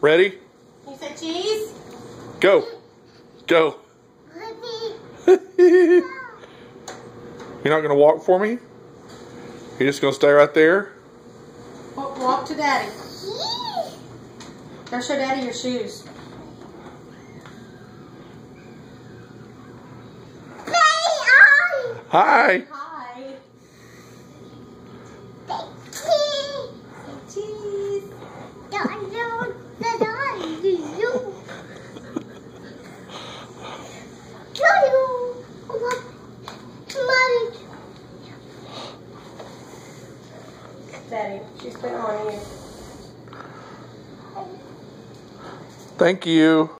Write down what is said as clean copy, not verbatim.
Ready? You say cheese? Go. Go. You're not going to walk for me? You're just going to stay right there? Walk to Daddy. Go show Daddy your shoes. Hi. Hi. Cheese. Daddy, she's been on you. Thank you.